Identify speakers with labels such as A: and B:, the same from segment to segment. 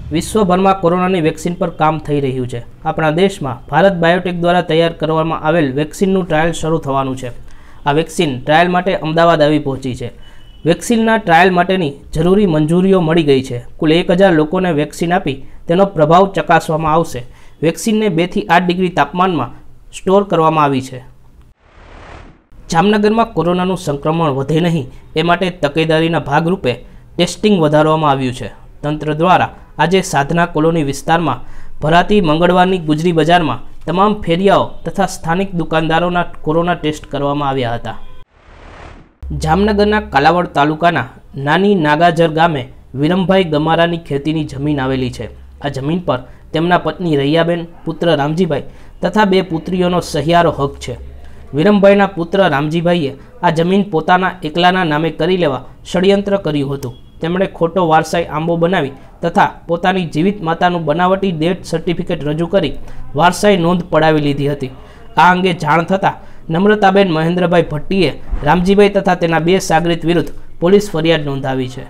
A: વિશ્વભરમાં કોરોનાની વેક્સિન પર કામ થઈ રહ્યું છે। આપણા દેશમાં ભારત બાયોટેક દ્વારા તૈયાર કરવામાં આવેલ વેક્સિનનું ટ્રાયલ શરૂ થવાનું છે। આ વેક્સિન ટ્રાયલ માટે અમદાવાદ આવી પહોંચી છે। વેક્સિનના ટ્રાયલ માટેની જરૂરી મંજૂરીઓ મળી ગઈ છે। કુલ 1000 લોકોને વેક્સિન આપી તેનો પ્રભાવ ચકાસવામાં આવશે। વેક્સિનને 2 થી 8 ડિગ્રી તાપમાનમાં સ્ટોર કરવામાં આવી છે। જામનગરમાં કોરોનાનું સંક્રમણ વધે નહીં એ માટે તકેદારીના ભાગરૂપે ટેસ્ટિંગ વધારવામાં આવ્યું છે। તંત્ર દ્વારા આજે સાધના કોલોની વિસ્તારમાં ભરાતી મંગળવારની ગુજરી બજારમાં તમામ ફેરિયાઓ તથા સ્થાનિક દુકાનદારોના કોરોના ટેસ્ટ કરવામાં આવ્યા હતા। જામનગરના કાલાવડ તાલુકાના નાની નાગાજર ગામે વિરમભાઈ ગમારાની ખેતીની જમીન આવેલી છે। આ જમીન પર તેમના પત્ની રૈયાબેન, પુત્ર રામજીભાઈ તથા 2 પુત્રીઓનો સહિયારો હક છે। વિરમભાઈના પુત્ર રામજીભાઈએ આ જમીન પોતાના એકલાના નામે કરી લેવા ષડયંત્ર કર્યું હતું। તેમણે ખોટો વારસાઈ આંબો બનાવી તથા પોતાની જીવિત માતાનું બનાવટી ડેથ સર્ટિફિકેટ રજૂ કરી વારસાઈ નોંધ પડાવી લીધી હતી। આ અંગે જાણ થતાં નમ્રતાબેન મહેન્દ્રભાઈ ભટ્ટીએ રામજીભાઈ તથા તેના 2 સાગરીત વિરુદ્ધ પોલીસ ફરિયાદ નોંધાવી છે।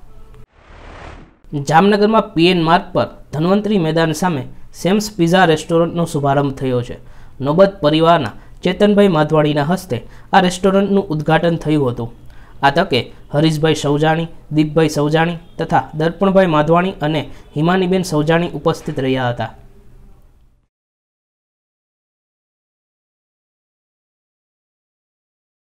A: જામનગરમાં પીએન માર્ગ પર ધન્વંતરી મેદાન સામે સેમ્સ પિઝા રેસ્ટોરન્ટનો શુભારંભ થયો છે। નોબત પરિવારના ચેતનભાઈ માધવાણીના હસ્તે આ રેસ્ટોરન્ટનું ઉદ્ઘાટન થયું હતું। આ તકે હરીશભાઈ સૌજાણી, દીપભાઈ સૌજાણી તથા દર્પણભાઈ માધવાણી અને હિમાનીબેન સૌજાણી ઉપસ્થિત રહ્યા હતા।